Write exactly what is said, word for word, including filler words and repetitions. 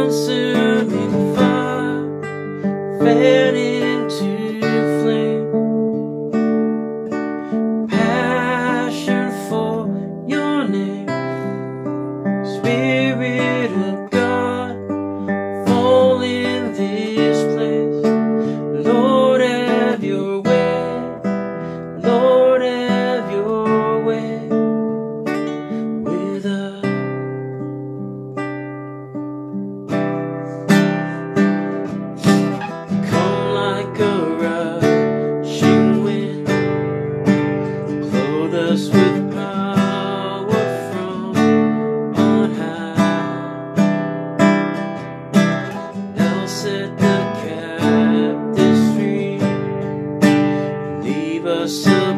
consuming fire, fan into flame, passion for your name. Spirit of God, fall in this place. Lord, have your way. Lord, have your way with us. Come like a rushing wind, clothe us with power from on high. Now set the captives free, leave us alone.